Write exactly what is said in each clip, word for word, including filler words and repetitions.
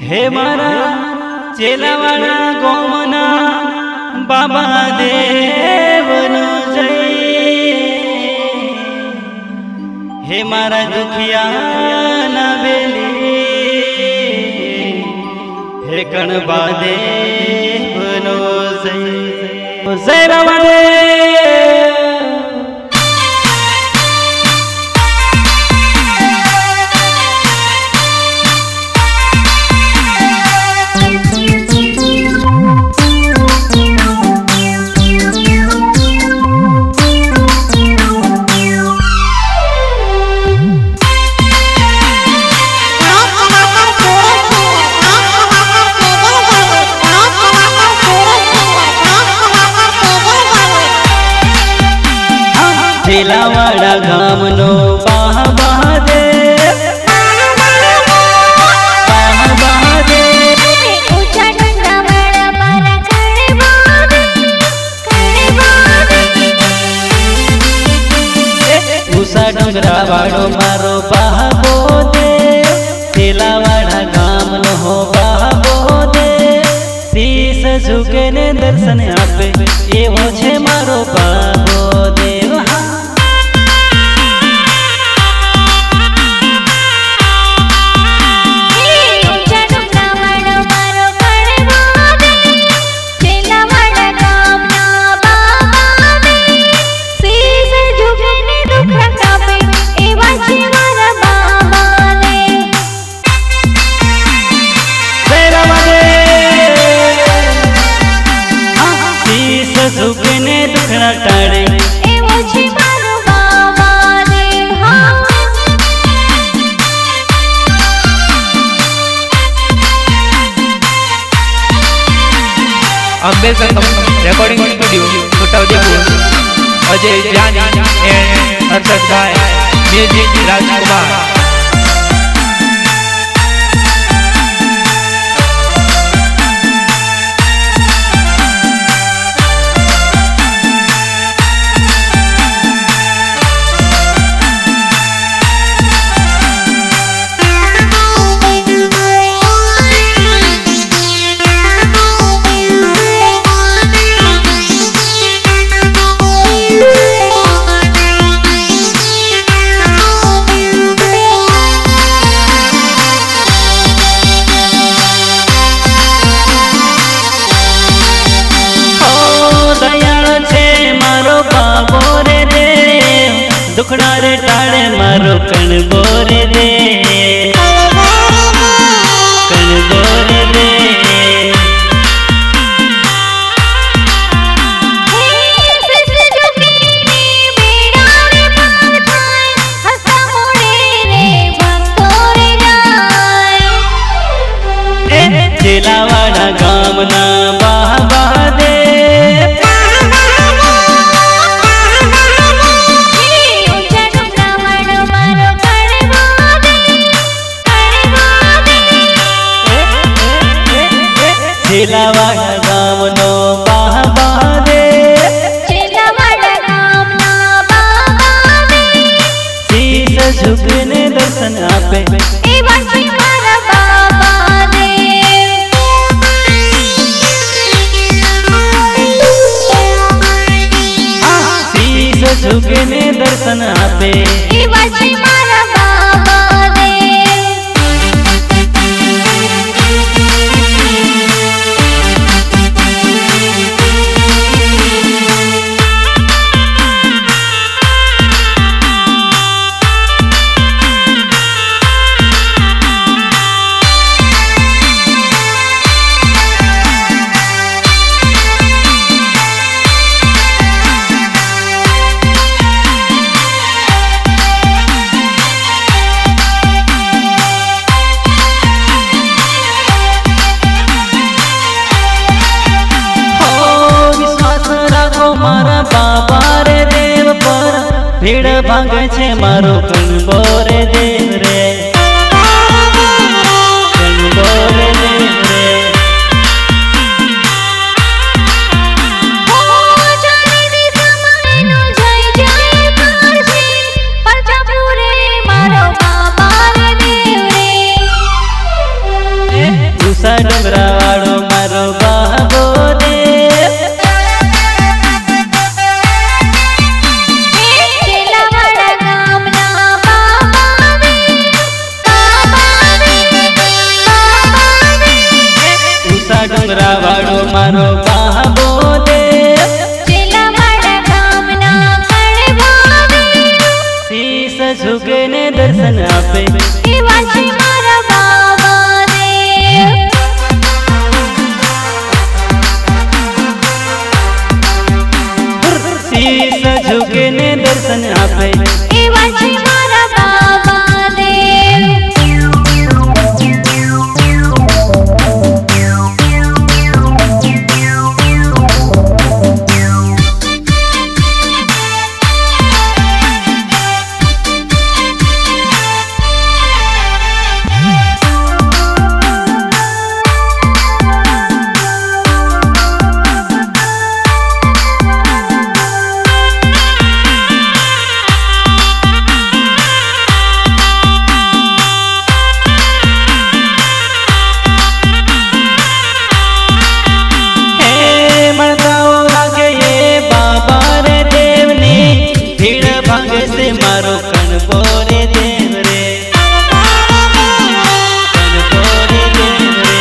हे मारा चेलावाड़ा गोमना बाबा देवनो जय। हे मारा दुखिया ना बेली हे कणबा देवनो जय। जय बाबा देव। चेलावाड़ा गामनो बाबा देव बाबा देव। ऊंचा डंगरावाड़ा मारा कणबा देव कणबा देव। ऊंचा डंगरावाड़ो मारो बाबो देव। चेलावाड़ा गामनो हो बाबो देव। शीश झुके ने दर्शन आपे एवो छे मारो बाबो देव। झुकने दुखड़ा टाड़े एवो छे मारो बाबा देव। हाँ Ambedkar recording studio Chhotaudepur. Ajay Jani and Harshad भाई म्यूजिक राजकुमार। दुखड़ा रे टाड़े मारो कणबो रे दे कणबो रे दे। चेलावाड़ा गामना बाबा देव। चेलावाड़ा गामनो बाबा देव। चेलावाड़ा गामना बाबा देव। शीश झुकने दर्शन आपे एवा छे मारा बाबा देव। शीश झुकने दर्शन आपे एवा छे मारा बाबा देव। भीड़ भागे छे मारो कणबो रे देव रे कणबो रे देव रे। આપે એવા છે મારા બાબા દેવ શીશ ઝુકીને દર્શન આપે એવા છે મારા બાબા દેવ मारो कणबो रे देव रे कणबो रे देव रे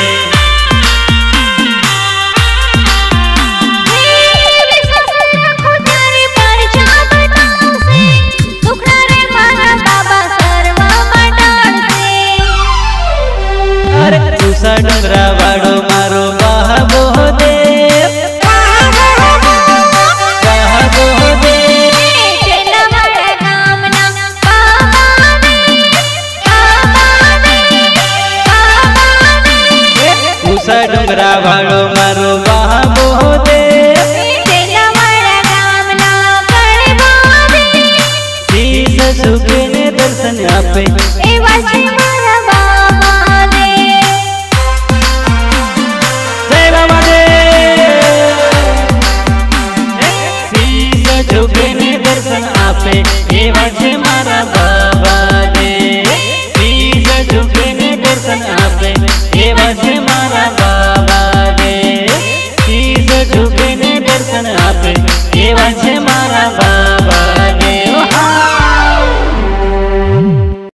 अरे तुसा डोंगरा वाड़ो मारो बाबो देव डोंगरा वालो मारो बाबो देव शीश झुकीने दर्शन आपे एवा छे